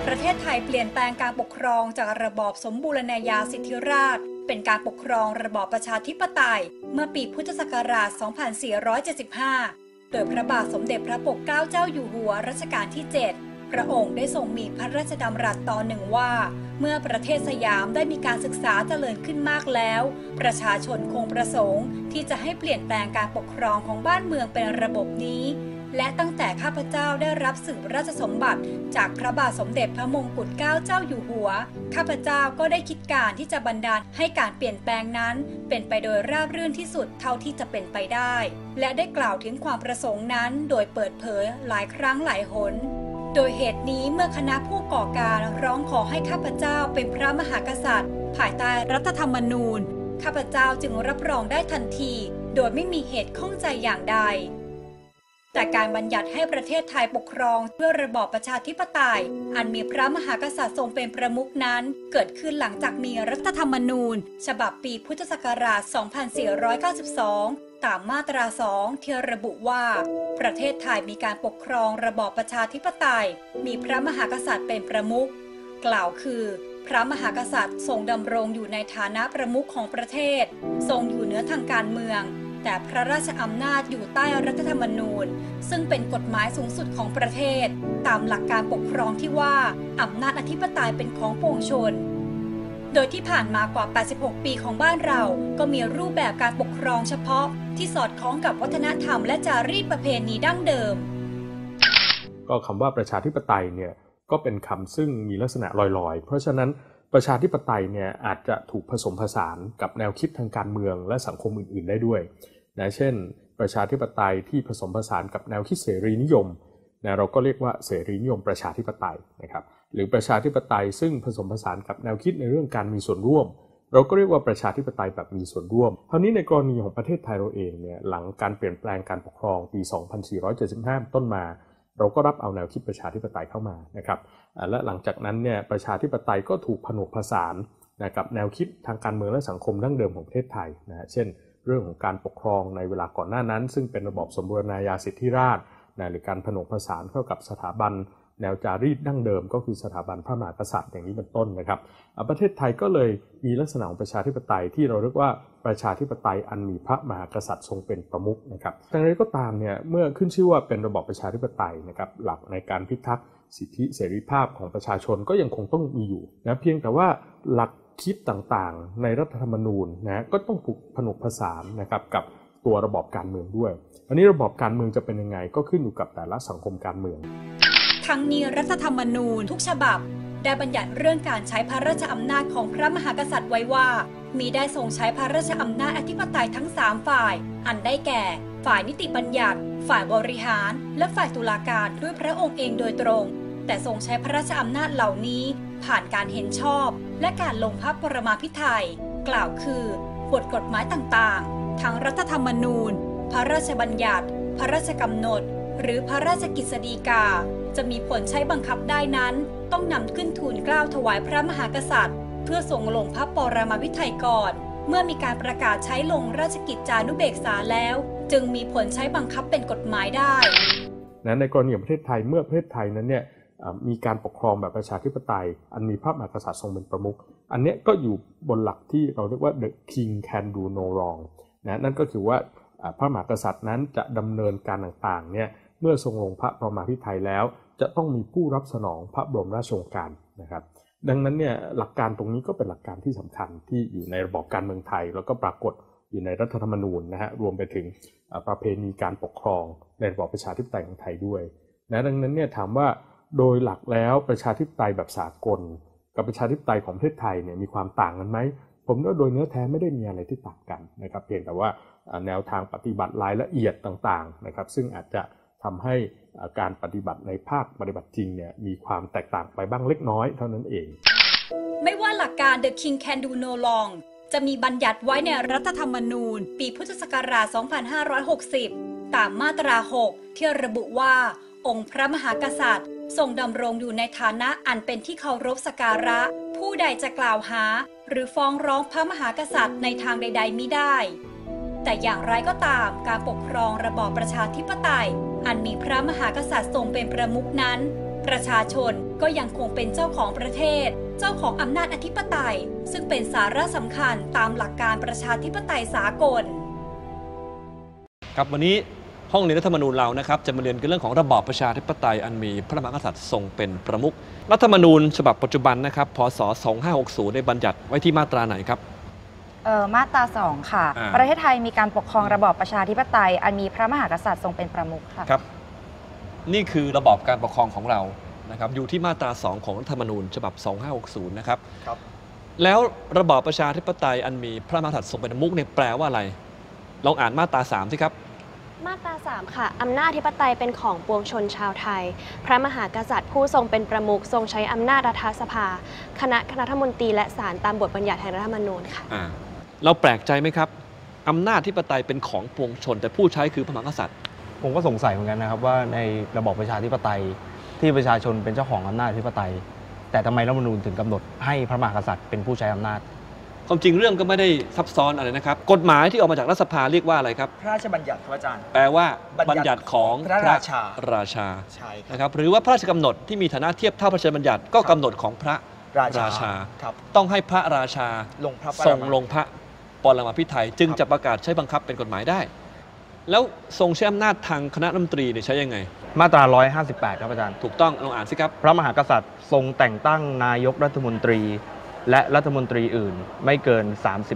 ประเทศไทยเปลี่ยนแปลงการปกครองจากระบอบสมบูรณาญาสิทธิราชย์เป็นการปกครองระบอบประชาธิปไตยเมื่อปีพุทธศักราช 2475 โดยพระบาทสมเด็จพระปกเกล้าเจ้าอยู่หัวรัชกาลที่ 7 พระองค์ได้ทรงมีพระราชดำรัสตอนหนึ่งว่าเมื่อประเทศสยามได้มีการศึกษาเจริญขึ้นมากแล้วประชาชนคงประสงค์ที่จะให้เปลี่ยนแปลงการปกครองของบ้านเมืองเป็นระบบนี้และตั้งแต่ข้าพเจ้าได้รับสืบราชสมบัติจากพระบาทสมเด็จพระมงกุฎเกล้าเจ้าอยู่หัวข้าพเจ้าก็ได้คิดการที่จะบันดาลให้การเปลี่ยนแปลงนั้นเป็นไปโดยราบรื่นที่สุดเท่าที่จะเป็นไปได้และได้กล่าวถึงความประสงค์นั้นโดยเปิดเผยหลายครั้งหลายหนโดยเหตุนี้เมื่อคณะผู้ก่อการร้องขอให้ข้าพเจ้าเป็นพระมหากษัตริย์ภายใต้รัฐธรรมนูญข้าพเจ้าจึงรับรองได้ทันทีโดยไม่มีเหตุข้องใจอย่างใดแต่การบัญญัติให้ประเทศไทยปกครองด้วยระบอบประชาธิปไตยอันมีพระมหากษัตริย์ทรงเป็นประมุขนั้นเกิดขึ้นหลังจากมีรัฐธรรมนูญฉบับปีพุทธศักราช 2492 ตามมาตรา 2 ที่ระบุว่าประเทศไทยมีการปกครองระบอบประชาธิปไตยมีพระมหากษัตริย์เป็นประมุขกล่าวคือพระมหากษัตริย์ทรงดำรงอยู่ในฐานะประมุขของประเทศทรงอยู่เหนือทางการเมืองแต่พระราชอำนาจอยู่ใต้รัฐธรรมนูญซึ่งเป็นกฎหมายสูงสุดของประเทศตามหลักการปกครองที่ว่าอำนาจอธิปไตยเป็นของปวงชนโดยที่ผ่านมากว่า 86 ปีของบ้านเราก็มีรูปแบบการปกครองเฉพาะที่สอดคล้องกับวัฒนธรรมและจารีตประเพณีดั้งเดิมก็คำว่าประชาธิปไตยเนี่ยก็เป็นคำซึ่งมีลักษณะลอยๆเพราะฉะนั้นประชาธิปไตยเนี่ยอาจจะถูกผสมผสานกับแนวคิดทางการเมืองและสังคมอื่นๆได้ด้วยนะเช่นประชาธิปไตยที่ผสมผสานกับแนวคิดเสรีนิยมนะเราก็เรียกว่าเสรีนิยมประชาธิปไตยนะครับหรือประชาธิปไตยซึ่งผสมผสานกับแนวคิดในเรื่องการมีส่วนร่วมเราก็เรียกว่าประชาธิปไตยแบบมีส่วนร่วมคราวนี้ในกรณีของประเทศไทยเราเองเนี่ยหลังการเปลี่ยนแปลงการปกครองปี 2475 ต้นมาเราก็รับเอาแนวคิดประชาธิปไตยเข้ามานะครับและหลังจากนั้นเนี่ยประชาธิปไตยก็ถูกผนวกผสานนะกับแนวคิดทางการเมืองและสังคมดั้งเดิมของประเทศไทยนะเช่นเรื่องของการปกครองในเวลาก่อนหน้านั้นซึ่งเป็นระบอบสมบูรณาญาสิทธิราชย์นะหรือการผนวกผสานเข้ากับสถาบันแนวจารีตดั้งเดิมก็คือสถาบันพระมหากษัตริย์อย่างนี้เป็นต้นนะครับประเทศไทยก็เลยมีลักษณะของประชาธิปไตยที่เราเรียกว่าประชาธิปไตยอันมีพระมหากษัตริย์ทรงเป็นประมุขนะครับแต่อย่างไรก็ตามเนี่ยเมื่อขึ้นชื่อว่าเป็นระบอบประชาธิปไตยนะครับหลักในการพิทักษ์สิทธิเสรีภาพของประชาชนก็ยังคงต้องมีอยู่นะเพียงแต่ว่าหลักคิดต่างๆในรัฐธรรมนูญนะก็ต้องถูกผนวกผสานนะครับกับตัวระบอบการเมืองด้วยอันนี้ระบอบการเมืองจะเป็นยังไงก็ขึ้นอยู่กับแต่ละสังคมการเมืองทั้งนี้รัฐธรรมนูญทุกฉบับได้บัญญัติเรื่องการใช้พระราชอำนาจของพระมหากษัตริย์ไว้ว่ามีได้ทรงใช้พระราชอำนาจอธิปไตยทั้ง3ฝ่ายอันได้แก่ฝ่ายนิติบัญญัติฝ่ายบริหารและฝ่ายตุลาการด้วยพระองค์เองโดยตรงแต่ทรงใช้พระราชอำนาจเหล่านี้ผ่านการเห็นชอบและการลงพระปรมาภิไธยกล่าวคือบทกฎหมายต่างๆทั้งรัฐธรรมนูญพระราชบัญญัติพระราชกำหนดหรือพระราชกฤษฎีกาจะมีผลใช้บังคับได้นั้นต้องนำขึ้นทูลเกล้าถวายพระมหากษัตริย์เพื่อทรงลงพระปรมาภิไธยก่อนเมื่อมีการประกาศใช้ลงราชกิจจานุเบกษาแล้วจึงมีผลใช้บังคับเป็นกฎหมายได้ในกรณีของประเทศไทยเมื่อประเทศไทยนั้นเนี่ยมีการปกครองแบบประชาธิปไตยอันมีพระมหากษัตริย์ทรงเป็นประมุขอันนี้ก็อยู่บนหลักที่เราเรียกว่า the king can do no wrong นะนั่นก็คือว่าพระมหากษัตริย์นั้นจะดำเนินการต่างๆเนี่ยเมื่อทรงลงพระปรมาภิไธยแล้วจะต้องมีผู้รับสนองพระบรมราชโองการนะครับดังนั้นเนี่ยหลักการตรงนี้ก็เป็นหลักการที่สำคัญที่อยู่ในระบอบการเมืองไทยแล้วก็ปรากฏอยู่ในรัฐธรรมนูญนะฮะรวมไปถึงประเพณีการปกครองในระบอบประชาธิปไตยของไทยด้วยนะดังนั้นเนี่ยถามว่าโดยหลักแล้วประชาธิปไตยแบบสากลกับประชาธิปไตยของประเทศไทยเนี่ยมีความต่างกันไหมผมว่าโดยเนื้อแท้ไม่ได้มีอะไรที่ต่างกันนะครับเพียงแต่ว่าแนวทางปฏิบัติรายละเอียดต่างๆนะครับซึ่งอาจจะทำให้การปฏิบัติในภาคปฏิบัติจริงเนี่ยมีความแตกต่างไปบ้างเล็กน้อยเท่านั้นเองไม่ว่าหลักการ The King Can Do No Wrong จะมีบัญญัติไว้ในรัฐธรรมนูญปีพุทธศักราช 2560 ตามมาตรา 6 ที่ระบุว่าองค์พระมหากษัตริย์ทรงดำรงอยู่ในฐานะอันเป็นที่เคารพสักการะผู้ใดจะกล่าวหาหรือฟ้องร้องพระมหากษัตริย์ในทางใดๆมิได้แต่อย่างไรก็ตามการปกครองระบอบประชาธิปไตยอันมีพระมหากษัตริย์ทรงเป็นประมุขนั้นประชาชนก็ยังคงเป็นเจ้าของประเทศเจ้าของอำนาจอธิปไตยซึ่งเป็นสาระสำคัญตามหลักการประชาธิปไตยสากลครับวันนี้ห้องเรียนรัฐธรรมนูญเรานะครับจะมาเรียนกันเรื่องของระบอบประชาธิปไตยอันมีพระมหากษัตริย์ทรงเป็นประมุขรัฐธรรมนูญฉบับปัจจุบันนะครับพ.ศ. 2560ได้บัญญัติไว้ที่มาตราไหนครับมาตรา2ค่ะประเทศไทยมีการปกครองระบอบประชาธิปไตยอันมีพระมหากษัตริย์ทรงเป็นประมุขค่ะครับนี่คือระบอบการปกครองของเรานะครับอยู่ที่มาตรา2ของรัฐธรรมนูญฉบับ 2560นะครับครับแล้วระบอบประชาธิปไตยอันมีพระมหากษัตริย์ทรงเป็นประมุขเนี่ยแปลว่าอะไรลองอ่านมาตรา3สิครับมาตรา3ค่ะอำนาจอธิปไตยเป็นของปวงชนชาวไทยพระมหากษัตริย์ผู้ทรงเป็นประมุขทรงใช้อำนาจรัฐสภาคณะรัฐมนตรีและศาลตามบทบัญญัติแห่งรัฐธรรมนูญค่ะเราแปลกใจไหมครับอำนาจอธิปไตยเป็นของปวงชนแต่ผู้ใช้คือพระมหากษัตริย์ผมก็สงสัยเหมือนกันนะครับว่าในระบอบประชาธิปไตยที่ประชาชนเป็นเจ้าของอำนาจอธิปไตยแต่ทำไมรัฐธรรมนูญถึงกำหนดให้พระมหากษัตริย์เป็นผู้ใช้อำนาจความจริงเรื่องก็ไม่ได้ซับซ้อนอะไรนะครับกฎหมายที่ออกมาจากรัฐสภาเรียกว่าอะไรครับพระราชบัญญัติครับอาจารย์แปลว่าบัญญัติของพระราชาใช่นะครับหรือว่าพระราชกำหนดที่มีฐานะเทียบเท่าพระราชบัญญัติก็กำหนดของพระราชาต้องให้พระราชาทรงลงพระปรมาภิไธยจึงจะประกาศใช้บังคับเป็นกฎหมายได้แล้วทรงใช้อำนาจทางคณะรัฐมนตรีใช้ยังไงมาตรา158ครับอาจารย์ถูกต้องลองอ่านสิครับพระมหากษัตริย์ทรงแต่งตั้งนายกรัฐมนตรีและรัฐมนตรีอื่นไม่เกิน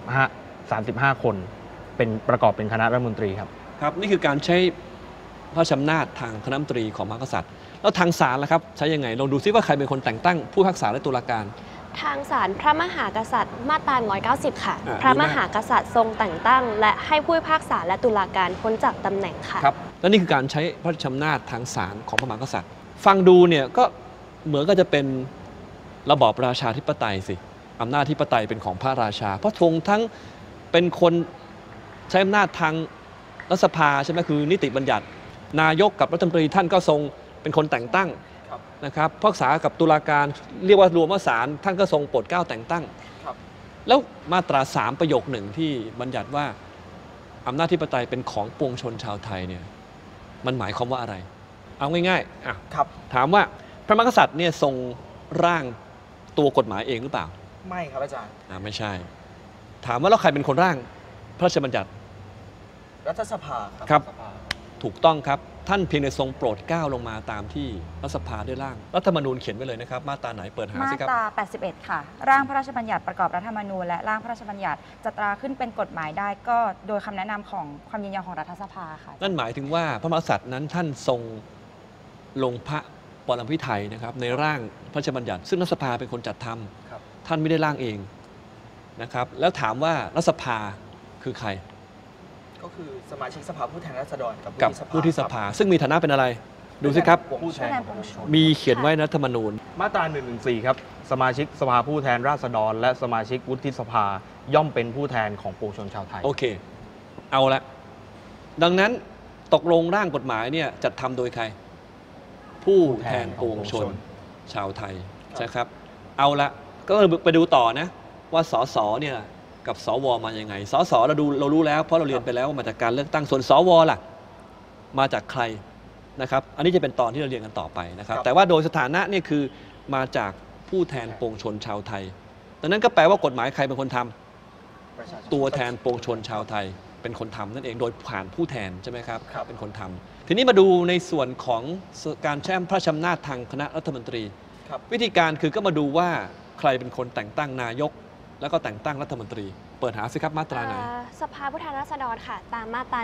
35คนเป็นประกอบเป็นคณะรัฐมนตรีครับครับนี่คือการใช้พระราชอำนาจทางคณะรัฐมนตรีของมหากษัตริย์แล้วทางศาลล่ะครับใช้ยังไงลองดูซิว่าใครเป็นคนแต่งตั้งผู้พิพากษาและตุลาการทางศาลพระมหากษัตริย์มาตรา190ค่ะพระมหากษัตริย์ทรงแต่งตั้งและให้ผู้พิพากษาและตุลาการพ้นจากตำแหน่งค่ะครับและนี่คือการใช้พระราชอำนาจทางศาลของพระมหากษัตริย์ฟังดูเนี่ยก็เหมือนก็จะเป็นระบอบประชาธิปไตยสิอำนาจอธิปไตยเป็นของพระราชาเพราะทรงทั้งเป็นคนใช้อำนาจทางรัฐสภาใช่ไหมคือนิติบัญญัตินายกกับรัฐมนตรีท่านก็ทรงเป็นคนแต่งตั้งนะครับพิพากษากับตุลาการเรียกว่ารวมว่าศาลท่านก็ทรงโปรดเกล้าแต่งตั้งแล้วมาตรา3ประโยคหนึ่งที่บัญญัติว่าอำนาจอธิปไตยเป็นของปวงชนชาวไทยเนี่ยมันหมายความว่าอะไรเอาง่ายๆถามว่าพระมหากษัตริย์เนี่ยทรงร่างตัวกฎหมายเองหรือเปล่าไม่ครับอาจารย์ไม่ใช่ถามว่าแล้วใครเป็นคนร่างพระราชบัญญัติรัฐสภาครับถูกต้องครับท่านเพียงแต่ทรงโปรดเกล้าลงมาตามที่รัฐสภาได้ร่างรัฐธรรมนูญเขียนไว้เลยนะครับมาตราไหนเปิดหาสิครับมาตรา81ค่ะร่างพระราชบัญญัติประกอบรัฐธรรมนูญและร่างพระราชบัญญัติจะตราขึ้นเป็นกฎหมายได้ก็โดยคำแนะนำของความยินยอมของรัฐสภาค่ะนั่นหมายถึงว่าพระมหากษัตริย์นั้นท่านทรงลงพระปรมาภิไธยนะครับในร่างพระราชบัญญัติซึ่งรัฐสภาเป็นคนจัดทำท่านไม่ได้ร่างเองนะครับแล้วถามว่ารัฐสภาคือใครก็คือสมาชิกสภาผู้แทนราษฎรกับผู้ที่สภาซึ่งมีฐานะเป็นอะไรดูสิครับมีเขียนไว้ในรัฐธรรมนูญมาตรา114ครับสมาชิกสภาผู้แทนราษฎรและสมาชิกวุฒิสภาย่อมเป็นผู้แทนของปวงชนชาวไทยโอเคเอาละดังนั้นตกลงร่างกฎหมายเนี่ยจัดทำโดยใครผู้แทนปวงชนชาวไทยใช่ครับเอาละก็ไปดูต่อนะว่าสสเนี่ยกับสวมาอย่างไงสสเรารู้แล้วเพราะเราเรียนไปแล้วว่ามาจากการเลือกตั้งส่วนสวล่ะมาจากใครนะครับอันนี้จะเป็นตอนที่เราเรียนกันต่อไปนะครับแต่ว่าโดยสถานะนี่คือมาจากผู้แทนปวงชนชาวไทยดังนั้นก็แปลว่ากฎหมายใครเป็นคนทำตัวแทนปวงชนชาวไทยเป็นคนทำนั่นเองโดยผ่านผู้แทนใช่ไหมครับเป็นคนทำทีนี้มาดูในส่วนของการใช้พระราชอำนาจทางคณะรัฐมนตรีวิธีการคือก็มาดูว่าใครเป็นคนแต่งตั้งนายกแล้วก็แต่งตั้งรัฐมนตรีเปิดหาสิครับมาตราไหนสภาผู้แทนราษฎรค่ะตามมาตรา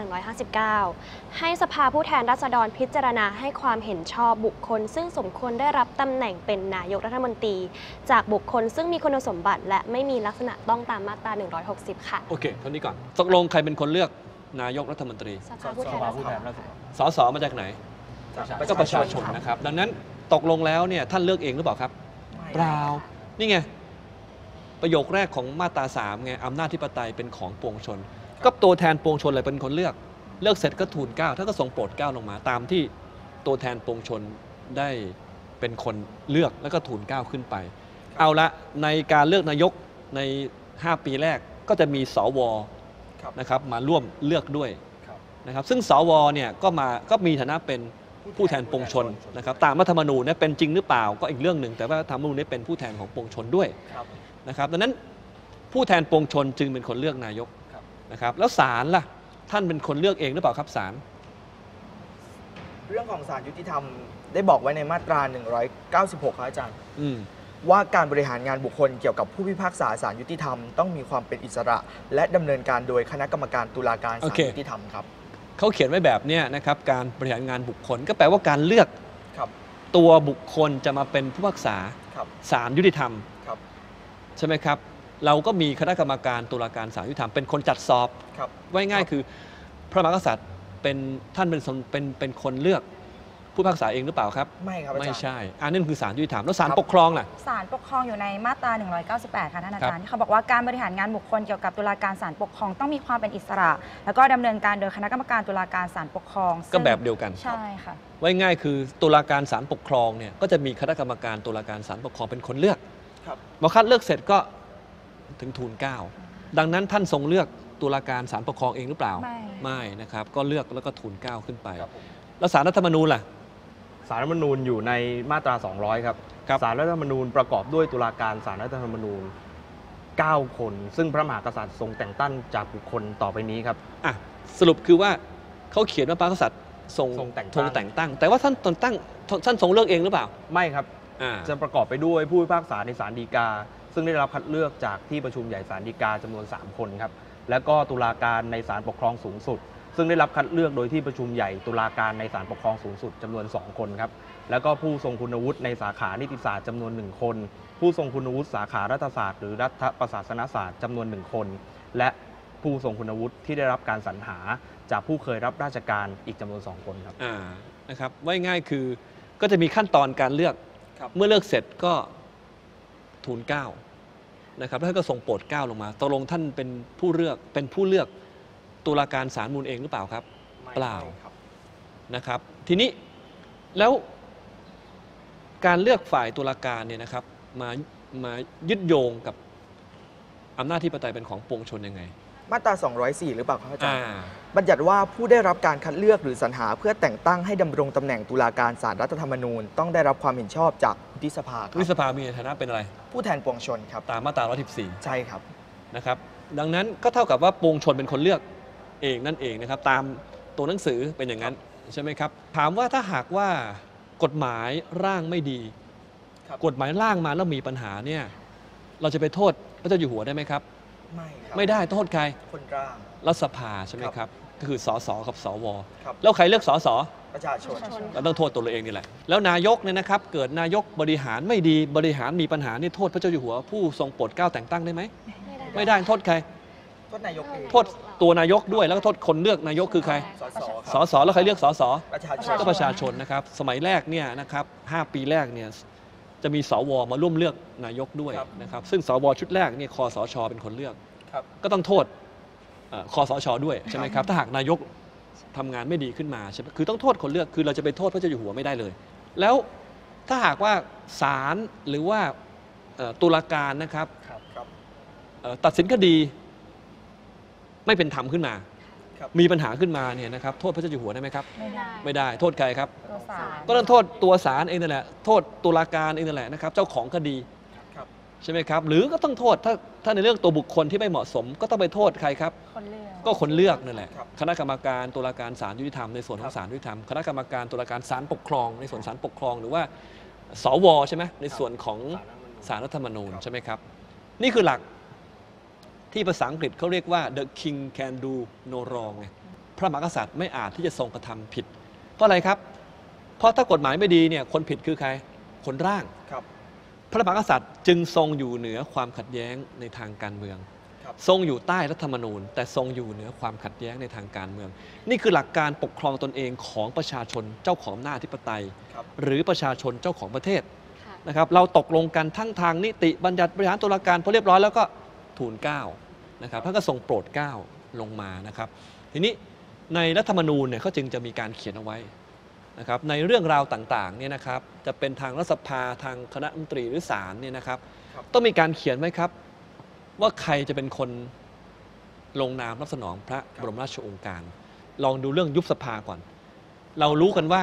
159ให้สภาผู้แทนราษฎรพิจารณาให้ความเห็นชอบบุคคลซึ่งสมควรได้รับตำแหน่งเป็นนายกรัฐมนตรีจากบุคคลซึ่งมีคุณสมบัติและไม่มีลักษณะต้องตามมาตรา160ค่ะโอเคเท่านี้ก่อนตกลงใครเป็นคนเลือกนายกรัฐมนตรีสภาผู้แทนราษฎรสสมาจากไหนก็ประชาชนนะครับดังนั้นตกลงแล้วเนี่ยท่านเลือกเองหรือเปล่าครับเปล่านี่ไงประโยคแรกของมาตรา3ไงอำนาจอธิปไตยเป็นของปวงชนก็ตัวแทนปวงชนเลยเป็นคนเลือกเสร็จก็ทูลเกล้าท่านก็ทรงโปรดเกล้าลงมาตามที่ตัวแทนปวงชนได้เป็นคนเลือกแล้วก็ทูลเกล้าขึ้นไปเอาละในการเลือกนายกใน5 ปีแรกก็จะมีสวนะครับมาร่วมเลือกด้วยนะครับซึ่งสวเนี่ยก็มีฐานะเป็นผู้แทนปวงชนนะครับตามรัฐธรรมนูญเนี่ยเป็นจริงหรือเปล่าก็อีกเรื่องหนึ่งแต่ว่ารัฐธรรมนูญนี้เป็นผู้แทนของปวงชนด้วยนะครับดังนั้นผู้แทนปวงชนจึงเป็นคนเลือกนายกนะครับแล้วศาลล่ะท่านเป็นคนเลือกเองหรือเปล่าครับศาลเรื่องของศาลยุติธรรมได้บอกไว้ในมาตรา 196 ครับอาจารย์ ว่าการบริหารงานบุคคลเกี่ยวกับผู้พิพากษาศาลยุติธรรมต้องมีความเป็นอิสระ และดำเนินการโดยคณะกรรมการตุลาการศาลยุติธรรมครับเขาเขียนไว้แบบนี้นะครับการบริหารงานบุคคลก็แปลว่าการเลือกตัวบุคคลจะมาเป็นผู้พิพากษาศาลยุติธรรมใช่ไหมครับเราก็มีคณะกรรมการตุลาการศาลยุติธรรมเป็นคนจัดสอบไว้ง่ายคือพระมหากษัตริย์เป็นท่านเป็นคนเลือกผู้พิพากษาเองหรือเปล่าครับไม่ครับไม่ใช่อันนี้คือศาลยุติธรรมแล้วศาลปกครองล่ะศาลปกครองอยู่ในมาตรา 198 ค่ะท่านอาจารย์ที่เขาบอกว่าการบริหารงานบุคคลเกี่ยวกับตุลาการศาลปกครองต้องมีความเป็นอิสระแล้วก็ดำเนินการโดยคณะกรรมการตุลาการศาลปกครองก็แบบเดียวกันใช่ค่ะไว้ง่ายคือตุลาการศาลปกครองเนี่ยก็จะมีคณะกรรมการตุลาการศาลปกครองเป็นคนเลือกพอคัดเลือกเสร็จก็ถึงทูล 9ดังนั้นท่านทรงเลือกตุลาการศาลปกครองเองหรือเปล่าไม่นะครับก็เลือกแล้วก็ทูล 9ขึ้นไปแล้วศาลรัฐธรรมนูญล่ะศาลรัฐธรรมนูญอยู่ในมาตรา 200 ครับศาลรัฐธรรมนูญประกอบด้วยตุลาการศาลรัฐธรรมนูญ 9 คนซึ่งพระมหากษัตริย์ทรงแต่งตั้งจากบุคคลต่อไปนี้ครับสรุปคือว่าเขาเขียนว่าพระมหากษัตริย์ทรงแต่งตั้งแต่ว่าท่านทรงเลือกเองหรือเปล่าไม่ครับจะประกอบไปด้วยผู้พิพากษาในศาลฎีกาซึ่งได้รับคัดเลือกจากที่ประชุมใหญ่ศาลฎีกาจำนวน 3 คนครับและก็ตุลาการในศาลปกครองสูงสุดซึ่งได้รับคัดเลือกโดยที่ประชุมใหญ่ตุลาการในศาลปกครองสูงสุดจำนวน 2 คนครับแล้วก็ผู้ทรงคุณวุฒิในสาขานิติศาสตร์จำนวน 1 คนผู้ทรงคุณวุฒิสาขารัฐศาสตร์หรือรัฐประศาสนศาสตร์จำนวน 1 คนและผู้ทรงคุณวุฒิที่ได้รับการสรรหาจากผู้เคยรับราชการอีกจำนวน 2 คนครับนะครับไว้ง่ายคือก็จะมีขั้นตอนการเลือกเมื่อเลือกเสร็จก็ทูล 9นะครับแล้วท่านก็ทรงโปรด 9ลงมาตกลงท่านเป็นผู้เลือกตุลาการศาลมูลเองหรือเปล่าครับเปล่านะครับทีนี้แล้วการเลือกฝ่ายตุลาการเนี่ยนะครับมายึดโยงกับอำนาจอธิปไตยเป็นของปวงชนยังไงมาตรา 204 หรือเปล่าครับอาจารย์บัญญัติว่าผู้ได้รับการคัดเลือกหรือสรรหาเพื่อแต่งตั้งให้ดำรงตำแหน่งตุลาการศาลรัฐธรรมนูญต้องได้รับความเห็นชอบจากวุฒิสภาวุฒิสภามีฐานะเป็นอะไรผู้แทนปวงชนครับตามมาตรา 114 ใช่ครับนะครับดังนั้นก็เท่ากับว่าปวงชนเป็นคนเลือกเองนั่นเองนะครับตามตัวหนังสือเป็นอย่างนั้นใช่ไหมครับถามว่าถ้าหากว่ากฎหมายร่างไม่ดีกฎหมายร่างมาแล้วมีปัญหาเนี่ยเราจะไปโทษพระเจ้าอยู่หัวได้ไหมครับไม่ได้โทษใครคนร่างรัฐสภาใช่ไหมครับก็คือสสกับสวแล้วใครเลือกสสประชาชนเราต้องโทษตัวเราเองนี่แหละแล้วนายกเนี่ยนะครับเกิดนายกบริหารไม่ดีบริหารมีปัญหานี่โทษพระเจ้าอยู่หัวผู้ทรงโปรดเกล้าแต่งตั้งได้ไหมไม่ได้โทษใครโทษนายกโทษตัวนายกด้วยแล้วก็โทษคนเลือกนายกคือใครสสแล้วใครเลือกสสก็ประชาชนนะครับสมัยแรกเนี่ยนะครับ5 ปีแรกเนี่ยจะมีสวมาร่วมเลือกนายกด้วยนะครับซึ่งสวชุดแรกเนี่ยคสชเป็นคนเลือกก็ต้องโทษคสชด้วยใช่ไหมครับถ้าหากนายกทำงานไม่ดีขึ้นมาใช่ไหมคือต้องโทษคนเลือกคือเราจะไปโทษพระเจ้าอยู่หัวไม่ได้เลยแล้วถ้าหากว่าศาลหรือว่าตุลาการนะครับตัดสินคดีไม่เป็นธรรมขึ้นมามีปัญหาขึ้นมาเนี่ยนะครับโทษพระเจ้าอยู่หัวได้ไหมครับไม่ได้โทษใครครับก็ต้องโทษตัวศาลเองนั่นแหละโทษตุลาการเองนั่นแหละนะครับเจ้าของคดีใช่ไหมครับหรือก็ต้องโทษถ้าในเรื่องตัวบุคคลที่ไม่เหมาะสมก็ต้องไปโทษใครครับก็คนเลือกนั่นแหละคณะกรรมการตุลาการศาลยุติธรรมในส่วนของศาลยุติธรรมคณะกรรมการตุลาการศาลปกครองในส่วนศาลปกครองหรือว่าสวใช่ไหมในส่วนของศาลรัฐธรรมนูญใช่ไหมครับนี่คือหลักที่ภาษาอังกฤษเขาเรียกว่า the king can do no wrong ไงพระมหากษัตริย์ไม่อาจที่จะทรงกระทำผิดเพราะอะไรครับเพราะถ้ากฎหมายไม่ดีเนี่ยคนผิดคือใครคนร่างพระมหากษัตริย์จึงทรงอยู่เหนือความขัดแย้งในทางการเมืองทรงอยู่ใต้รัฐธรรมนูญแต่ทรงอยู่เหนือความขัดแย้งในทางการเมืองนี่คือหลักการปกครองตนเองของประชาชนเจ้าของอำนาจอธิปไตยหรือประชาชนเจ้าของประเทศนะครับเราตกลงกันทั้งทางนิติบัญญัติบริหารตุลาการพอเรียบร้อยแล้วก็ทูล 9นะครับท่านก็ทรงโปรด 9ลงมานะครับทีนี้ในรัฐธรรมนูญเนี่ยเขาจึงจะมีการเขียนเอาไว้นะครับในเรื่องราวต่างๆเนี่ยนะครับจะเป็นทางรัฐสภาทางคณะรัฐมนตรีหรือศาลเนี่ยนะครับต้องมีการเขียนไว้ครับว่าใครจะเป็นคนลงนามรับสนองพระบรมราชโองการลองดูเรื่องยุบสภาก่อนเรารู้กันว่า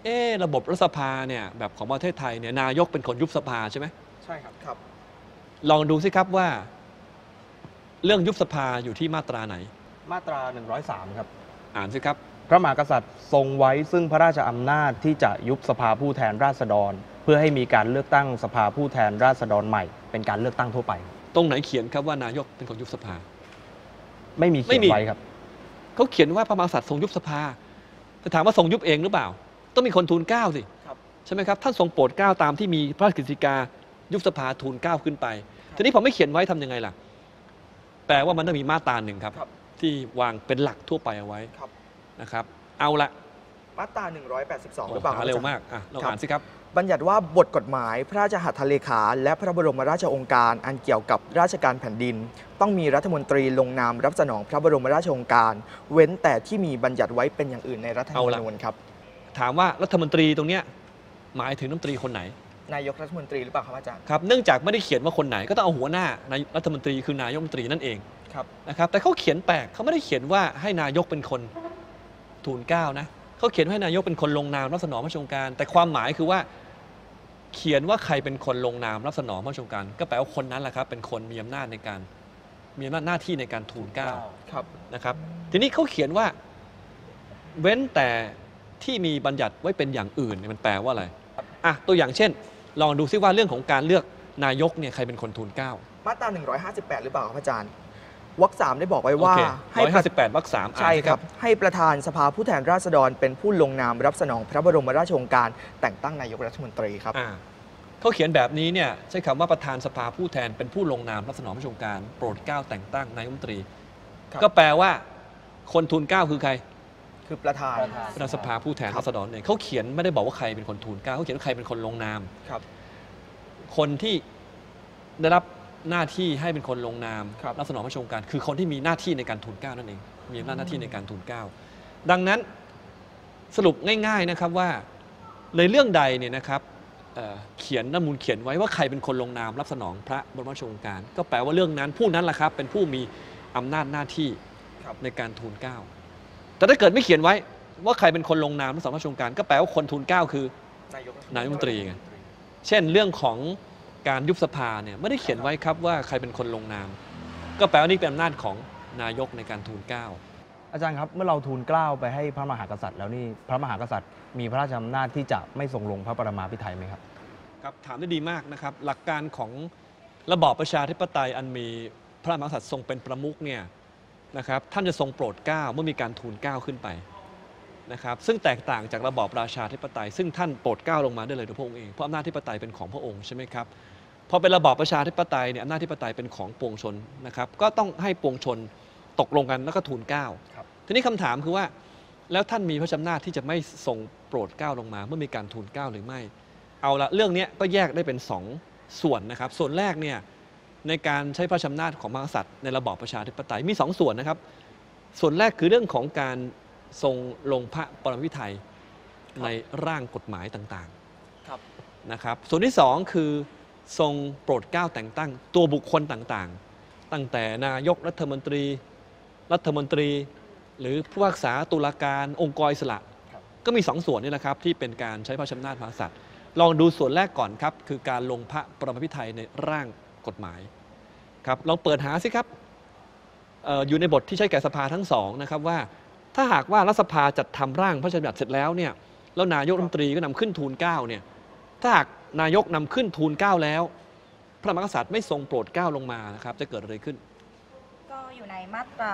ระบบรัฐสภาเนี่ยแบบของประเทศไทยเนี่ยนายกเป็นคนยุบสภาใช่ไหมใช่ครับครับลองดูสิครับว่า เรื่องยุบสภาอยู่ที่มาตราไหนมาตรา 103 ครับอ่านสิครับพระมหากษัตริย์ทรงไว้ซึ่งพระราชอำนาจที่จะยุบสภาผู้แทนราษฎร เพื่อให้มีการเลือกตั้งสภาผู้แทนราษฎรใหม่ เป็นการเลือกตั้งทั่วไปตรงไหนเขียนครับว่านายกเป็นคนยุบสภาไม่มีเขียนไว้ครับเขาเขียนว่าพระมหากษัตริย์ทรงยุบสภาแต่ถามว่าทรงยุบเองหรือเปล่า ต้องมีคนทูลเกล้าสิครับใช่ไหมครับท่านทรงโปรดเกล้าตามที่มีพระราชกฤษฎีกายุบสภาทูลเกล้าขึ้นไปทีนี้พอไม่เขียนไว้ทำยังไงล่ะแปลว่ามันต้องมีมาตราหนึ่งครับครับที่วางเป็นหลักทั่วไปเอาไว้ครับนะครับเอาละมาตรา 182 หรือเปล่าคหาบเร็วอจย์มากอ่ะลองครับอ่านสิครับบัญญัติว่าบทกฎหมายพระราชหัตถเลขาและพระบรมราชโองการอันเกี่ยวกับราชการแผ่นดิน ต้องมีรัฐมนตรีลงนามรับสนองพระบรมราชโองการ เว้นแต่ที่มีบัญญัติไว้เป็นอย่างอื่นในรัฐธรรมนูญครับถามว่ารัฐมนตรีตรงเนี้ยหมายถึงรัฐมนตรีคนไหนนายกรัฐมนตรีหรือเปล่าครับอาจารย์ครับเนื่องจากไม่ได้เขียนว่าคนไหนก็ต้องเอาหัวหน้านายรัฐมนตรีคือนายกรัฐมนตรีนั่นเองครับนะครับแต่เขาเขียนแปลกเขาไม่ได้เขียนว่าให้นายกเป็นคนทูลเกล้านะเขาเขียนให้นายกเป็นคนลงนามรับสนองพระราชโองการ แต่ความหมายคือว่า เขียนว่าใครเป็นคนลงนามรับสนองพระราชโองการ ก็แปลว่าคนนั้นแหละครับเป็นคนมีอำนาจในการมีอำนาจหน้าที่ในการทูลเกล้าครับนะครับทีนี้เขาเขียนว่าเว้นแต่ที่มีบัญญัติไว้เป็นอย่างอื่นเนี่ยมันแปลว่าอะไรอ่ะตัวอย่างเช่น ลองดูซิว่าเรื่องของการเลือกนายกเนี่ยใครเป็นคนทูลเกล้ามาตรา 158 หรือเปล่าครับอาจารย์ วรรค 3 ได้บอกไว้ว่าให้158 วรรค 3 ใช่ครับ ให้ประธานสภาผู้แทนราษฎรเป็นผู้ลงนามรับสนองพระบรมราชโองการ แต่งตั้งนายกรัฐมนตรีครับเขาเขียนแบบนี้เนี่ยใช้คำว่าประธานสภาผู้แทนเป็นผู้ลงนามรับสนองพระราชโองการโปรดเกล้าแต่งตั้งนายกรัฐมนตรีครับก็แปลว่าคนทูลเกล้าคือใครคือประธานประธานสภาผู้แทนราษฎรเนี่ยเขาเขียนไม่ได้บอกว่าใครเป็นคนทูลเกล้าเขาเขียนว่าใครเป็นคนลงนามครับคนที่ได้รับหน้าที่ให้เป็นคนลงนามครับรับสนองพระราชโองการคือคนที่มีหน้าที่ในการทูลเกล้านั่นเองมีอำนาจหน้าที่ในการทูลเกล้าดังนั้นสรุปง่ายๆนะครับว่าในเรื่องใดเนี่ยนะครับเขียนรัฐธรรมนูญเขียนไว้ว่าใครเป็นคนลงนามรับสนองพระบรมราชโองการ ก็แปลว่าเรื่องนั้นผู้นั้นแหละครับเป็นผู้มีอำนาจหน้าที่ครับในการทูลเกล้าแต่ถ้าเกิดไม่เขียนไว้ว่าใครเป็นคนลงนามรับสนองพระราชโองการ ก็แปลว่าคนทูลเกล้าคือนายกรัฐมนตรีนายกรัฐมนตรีไง เช่นเรื่องของการยุบสภาเนี่ยไม่ได้เขียนไว้ครับว่าใครเป็นคนลงนาม ก็แปลว่านี่เป็นอำนาจของนายกในการทูลเกล้าอาจารย์ครับเมื่อเราทูลเกล้าไปให้พระมหากษัตริย์แล้วนี่พระมหากษัตริย์มีพระราชอำนาจที่จะไม่ทรงลงพระปรมาภิไธยไหมครับครับถามได้ดีมากนะครับหลักการของระบอบประชาธิปไตยอันมีพระมหากษัตริย์ทรงเป็นประมุขเนี่ยนะครับท่านจะทรงโปรดเกล้าเมื่อมีการทูลเกล้าขึ้นไปนะครับซึ่งแตกต่างจากระบอบราชาธิปไตยซึ่งท่านโปรดเกล้าลงมาได้เลยโดยพระองค์เองเพราะอำนาจธิปไตยเป็นของพระองค์ใช่ไหมครับพอเป็นระบอบประชาธิปไตยเนี่ยอำนาจธิปไตยเป็นของปวงชนนะครับก็ต้องให้ปวงชนตกลงกันแล้วก็ทูลเกล้าครับทีนี้คำถามคือว่าแล้วท่านมีพระอำนาจที่จะไม่ทรงโปรดเกล้าลงมาเมื่อมีการทูลเกล้าหรือไม่เอาละเรื่องนี้ก็แยกได้เป็น2ส่วนนะครับส่วนแรกเนี่ยในการใช้พระอำนาจของมหากษัตริย์ในระบอบประชาธิปไตยมี2ส่วนนะครับส่วนแรกคือเรื่องของการทรงลงพระปรมาภิไธยในร่างกฎหมายต่างครับๆนะครับส่วนที่2คือทรงโปรดเกล้าแต่งตั้งตัวบุคคลต่างๆตั้งแต่นายกรัฐมนตรีหรือผู้พิพากษาตุลาการองค์กรอิสระก็มี2ส่วนนี่แหละครับที่เป็นการใช้พระอำนาจมหากษัตริย์ลองดูส่วนแรกก่อนครับคือการลงพระปรมาภิไธยในร่างกฎหมายครับลองเปิดหาสิครับอยู่ในบทที่ใช้แก่สภาทั้งสองนะครับว่าถ้าหากว่ารัฐสภาจัดทำร่างพระราชบัญญัติเสร็จแล้วเนี่ยแล้วนายกรัฐมนตรีก็นำขึ้นทูลเกล้าเนี่ยถ้าหากนายกนำขึ้นทูลเกล้าแล้วพระมหากษัตริย์ไม่ทรงโปรดเกล้าลงมานะครับจะเกิดอะไรขึ้นก็อยู่ในมาตรา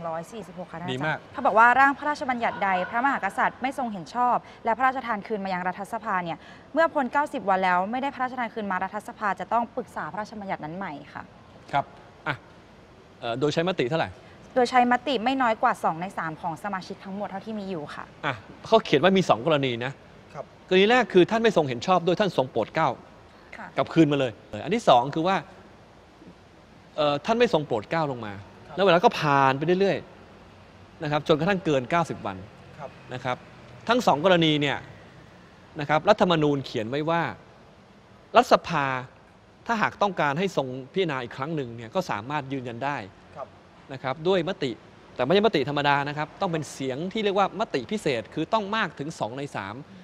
146 ค่ะท่านดีอาจารมากย์เขาบอกว่าร่างพระราชบัญญัติใดพระมหากษัตริย์ไม่ทรงเห็นชอบ และพระราชทานคืนมายังรัฐสภาเนี่ยเมื่อพ้น 90 วันแล้วไม่ได้พระราชทานคืนมารัฐสภาจะต้องปรึกษาพระราชบัญญัตินั้นใหม่ค่ะครับอ่ะโดยใช้มติเท่าไหร่โดยใช้มติไม่น้อยกว่า 2 ใน 3 ของสมาชิกทั้งหมดเท่าที่มีอยู่ค่ะอ่ะเขาเขียนว่ามี2กรณีนะครับกรณีแรกคือท่านไม่ทรงเห็นชอบด้วยท่านทรงโปรดเกล้าค่ะกลับคืนมาเลยอันที่2คือว่าท่านไม่ทรงโปรดเกล้าลงมา แล้วเวลาก็ผ่านไปเรื่อยๆนะครับจนกระทั่งเกิน90 วันครับนะครับทั้ง2กรณีเนี่ยนะครับรัฐธรรมนูญเขียนไว้ว่ารัฐสภาถ้าหากต้องการให้ทรงพิจารณาอีกครั้งหนึ่งเนี่ยก็สามารถยืนยันได้ครับนะครับด้วยมติแต่ไม่ใช่มติธรรมดานะครับต้องเป็นเสียงที่เรียกว่ามติพิเศษคือต้องมากถึง2 ใน 3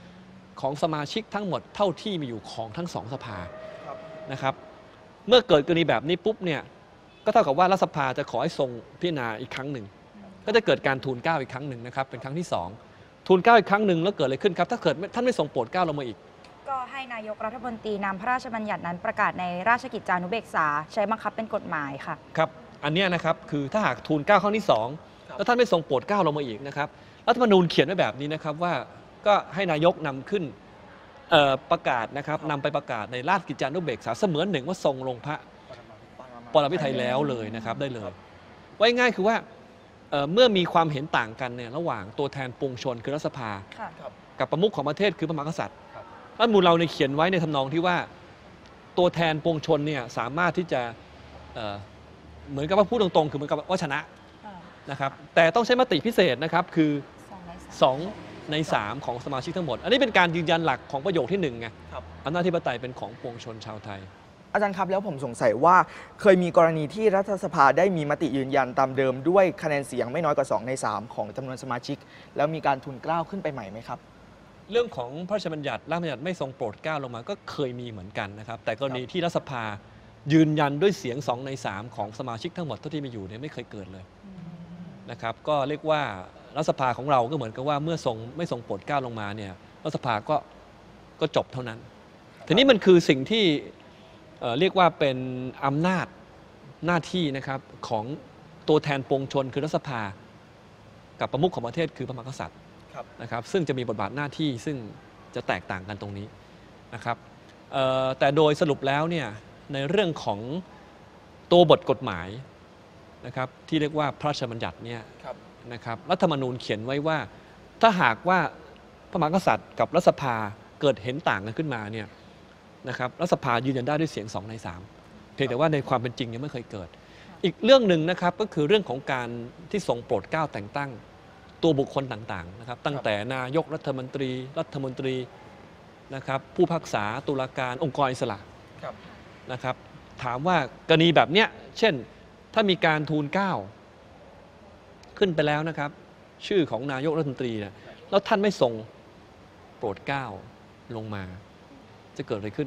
ของสมาชิกทั้งหมดเท่าที่มีอยู่ของทั้งสองสภานะครับเมื่อเกิดกรณีแบบนี้ปุ๊บเนี่ยก็เท่ากับว่ารัฐสภาจะขอให้ทรงพิจารณาอีกครั้งหนึ่งก็จะเกิดการทูลเกล้าอีกครั้งหนึ่งนะครับเป็นครั้งที่2ทูลเกล้าอีกครั้งหนึ่งแล้วเกิดอะไรขึ้นครับถ้าเกิดท่านไม่ทรงโปรดเกล้าลงมาอีกก็ให้นายกรัฐมนตรีนำพระราชบัญญัตินั้นประกาศในราชกิจจานุเบกษาใช้บังคับเป็นกฎหมายค่ะครับอันนี้นะครับคือถ้าหากทูลเกล้าครั้งที่2แล้วท่านไม่ทรงโปรดเกล้าลงมาอีกนะครับรัฐธรรมนูญเขียนไว้แบบนี้นะครับว่าก็ให้นายกนำขึ้นประกาศนะครับนำไปประกาศในราชกิจจานุเบกษาเสมือนหนึ่งว่าทรงลงพระปรมิไทยแล้วเลยนะครับได้เลยไว้ง่ายคือว่าเมื่อมีความเห็นต่างกันเนี่ยระหว่างตัวแทนปวงชนคือรัฐสภากับประมุขของประเทศคือพระมหากษัตริย์รัฐธรรมนูญเราเขียนไว้ในทำนองที่ว่าตัวแทนปวงชนเนี่ยสามารถที่จะเหมือนกับว่าพูดตรงๆคือเหมือนกับว่าชนะนะครับแต่ต้องใช้มติพิเศษนะครับคือ2 ใน 3ของสมาชิกทั้งหมดอันนี้เป็นการยืนยันหลักของประโยคที่1ไงอำนาจอธิปไตยเป็นของปวงชนชาวไทยอาจารย์ครับแล้วผมสงสัยว่าเคยมีกรณีที่รัฐสภาได้มีมติยืนยันตามเดิมด้วยคะแนนเสียงไม่น้อยกว่า2 ใน 3ของจำนวนสมาชิกแล้วมีการทูลเกล้าขึ้นไปใหม่ไหมครับเรื่องของพระราชบัญญัติร่างบัญญัติไม่ทรงโปรดเกล้าลงมาก็เคยมีเหมือนกันนะครับแต่กรณีที่รัฐสภายืนยันด้วยเสียง2 ใน 3ของสมาชิกทั้งหมดเท่าที่มีอยู่เนี่ยไม่เคยเกิดเลยนะครับก็เรียกว่ารัฐสภาของเราก็เหมือนกับว่าเมื่อไม่ทรงโปรดเกล้าลงมาเนี่ยรัฐสภาก็จบเท่านั้นทีนี้มันคือสิ่งที่เรียกว่าเป็นอำนาจหน้าที่นะครับของตัวแทนปวงชนคือรัฐสภากับประมุขของประเทศคือพระมหากษัตริย์นะครับซึ่งจะมีบทบาทหน้าที่ซึ่งจะแตกต่างกันตรงนี้นะครับแต่โดยสรุปแล้วเนี่ยในเรื่องของตัวบทกฎหมายนะครับที่เรียกว่าพระราชบัญญัติเนี่ยนะครับรัฐธรรมนูญเขียนไว้ว่าถ้าหากว่าพระมหากษัตริย์กับรัฐสภาเกิดเห็นต่างกันขึ้นมาเนี่ยนะครับรัฐสภายืนยันได้ด้วยเสียง2 ใน 3เพียงแต่ว่าในความเป็นจริงยังไม่เคยเกิดอีกเรื่องหนึ่งนะครับก็คือเรื่องของการที่ทรงโปรดเกล้าแต่งตั้งตัวบุคคลต่างๆนะครับตั้งแต่นายกรัฐมนตรีนะครับผู้พิพากษาตุลาการองค์กรอิสระนะครับถามว่ากรณีแบบเนี้ยเช่นถ้ามีการทูลเกล้าขึ้นไปแล้วนะครับชื่อของนายกรัฐมนตรีเนี่ยแล้วท่านไม่ทรงโปรดเกล้าลงมาจะเกิดอะไรขึ้น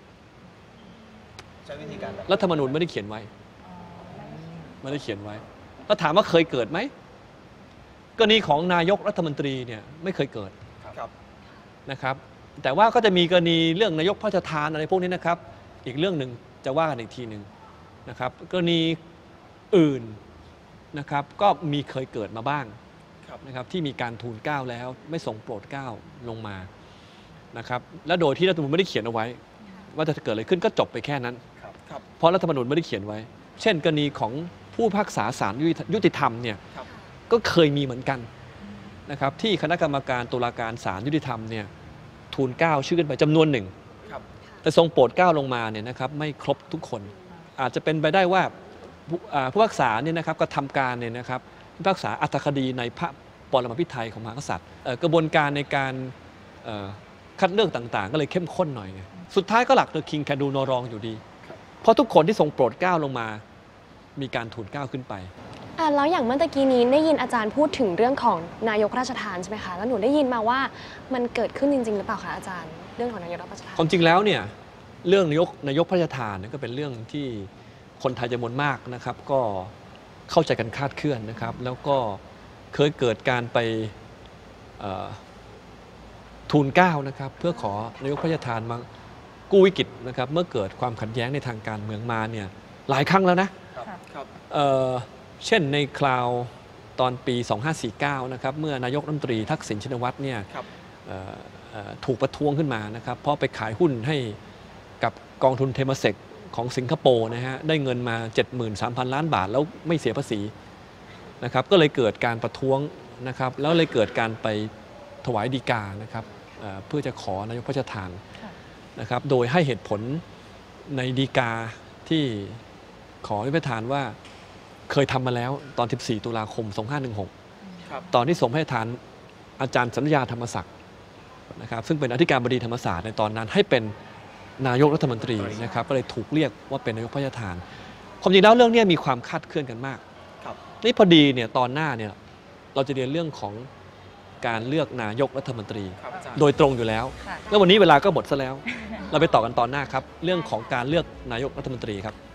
ใช้วิธีการรัฐธรรมนูญไม่ได้เขียนไว้แล้วถามว่าเคยเกิดไหมกรณีของนายกรัฐมนตรีเนี่ยไม่เคยเกิดนะครับแต่ว่าก็จะมีกรณีเรื่องนายกพระราชทานอะไรพวกนี้นะครับอีกเรื่องหนึ่งจะว่ากันอีกทีหนึ่งนะครับกรณีอื่นนะครับก็มีเคยเกิดมาบ้างนะครับที่มีการทูลเกล้าแล้วไม่ทรงโปรดเกล้าลงมานะครับและโดยที่รัฐธรรมนูญไม่ได้เขียนเอาไว้ว่าจะเกิดอะไรขึ้นก็จบไปแค่นั้นเพราะรัฐธรรมนูญไม่ได้เขียนไว้เช่นกรณีของผู้พิพากษาศาลยุติธรรมเนี่ยก็เคยมีเหมือนกันนะครับที่คณะกรรมการตุลาการศาลยุติธรรมเนี่ยทูลเกล้าชื่อขึ้นไปจำนวนหนึ่งแต่ทรงโปรดเกล้าลงมาเนี่ยนะครับไม่ครบทุกคนอาจจะเป็นไปได้ว่าผู้พิพากษาเนี่ยนะครับกระทำการเนี่ยนะครับพิพากษาอัตถคดีในพระปรมาภิไธยของมหากษัตริย์กระบวนการในการคัดเลือกต่างๆก็เลยเข้มข้นหน่อยไงสุดท้ายก็หลัก The King Can Do No Wrong อยู่ดีเพราะทุกคนที่ทรงโปรดเกล้าลงมามีการทูลเกล้าขึ้นไปแล้วอย่างเมื่อกี้นี้ได้ยินอาจารย์พูดถึงเรื่องของนายกราชทานใช่ไหมคะแล้วหนูได้ยินมาว่ามันเกิดขึ้นจริงๆหรือเปล่าคะอาจารย์เรื่องของนายกราชทานความจริงแล้วเนี่ยเรื่องนายกพระราชทานก็เป็นเรื่องที่คนไทยจำนวนมากนะครับก็เข้าใจกันคลาดเคลื่อนนะครับแล้วก็เคยเกิดการไปทูลเกล้านะครับเพื่อขอนายกพระราชทานมากู้วิกฤตนะครับเมื่อเกิดความขัดแย้งในทางการเมืองมาเนี่ยหลายครั้งแล้วนะเช่นในคราวตอนปี 2549 นะครับเมื่อนายกรัฐมนตรีทักษิณชินวัตรเนี่ยถูกประท้วงขึ้นมานะครับเพราะไปขายหุ้นให้กับกองทุนเทมเซกของสิงคโปร์นะฮะได้เงินมา 73,000 ล้านบาทแล้วไม่เสียภาษีนะครับก็เลยเกิดการประท้วงนะครับแล้วเลยเกิดการไปถวายฎีกานะครับเพื่อจะขอนายกพระราชทานนะครับโดยให้เหตุผลในฎีกาที่ขอนายกพระราชทานว่าเคยทำมาแล้วตอน 14 ตุลาคม 2516 ตอนที่ส่งให้ทานอาจารย์สัญญาธรรมศักดิ์นะครับซึ่งเป็นอธิการบดีธรรมศาสตร์ในตอนนั้นให้เป็นนายกรัฐมนตรีนะครับก็เลยถูกเรียกว่าเป็นนายกพระราชทานความจริงแล้วเรื่องนี้มีความคาดเคลื่อนกันมากนี่พอดีเนี่ยตอนหน้าเนี่ยเราจะเรียนเรื่องของการเลือกนายกรัฐมนตรีโดยตรงอยู่แล้วค่ะแล้ววันนี้เวลาก็หมดซะแล้ว เราไปต่อกันตอนหน้าครับ เรื่องของการเลือกนายกรัฐมนตรีครับ